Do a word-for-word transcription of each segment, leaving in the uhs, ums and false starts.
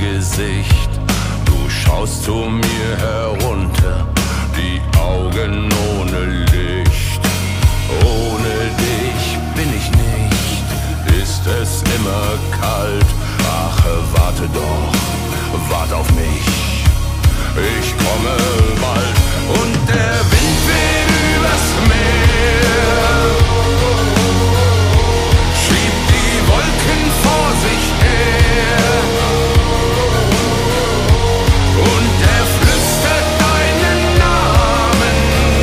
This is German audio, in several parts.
Gesicht. Du schaust zu mir herunter, die Augen ohne Licht. Ohne dich bin ich nicht, ist es immer kalt. Ach, warte doch, wart auf mich, ich komme bald. Und der Wind weht übers Meer, schiebt die Wolken vor sich her, und er flüstert deinen Namen,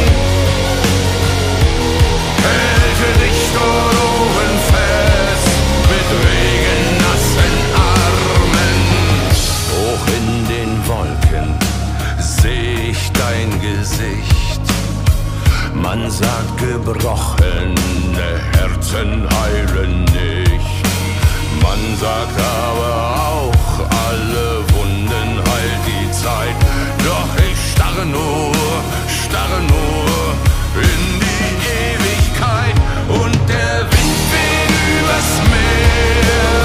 hält dich dort oben fest mit regennassen Armen. Hoch in den Wolken seh ich dein Gesicht. Man sagt, gebrochene Herzen heilen nicht. Man sagt aber auch, alle Wunden heilt die Zeit. Doch ich starre nur, starre nur in die Ewigkeit. Und der Wind weht übers Meer,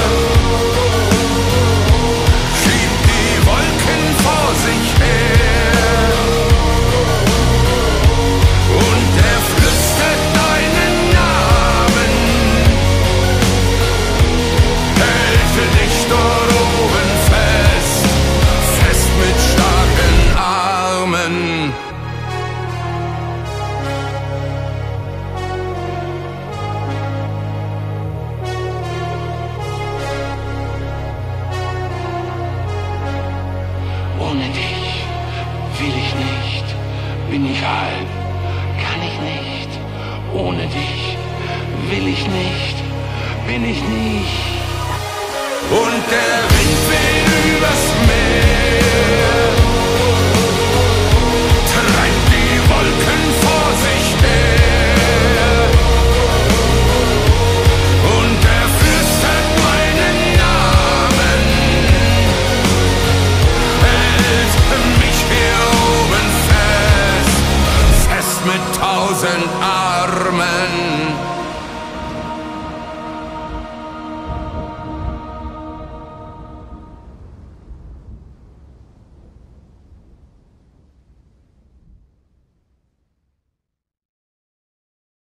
schiebt die Wolken vor sich her, und er flüstert deinen Namen, hält dich dort oben fest, fest mit starken Armen. Ohne dich will ich nicht, bin ich halb, kann ich nicht. Ohne dich will ich nicht, bin ich nicht. Und der Wind weht übers Meer, treibt die Wolken vor sich her, und er flüstert meinen Namen, hält mich hier oben fest, fest mit tausend Armen.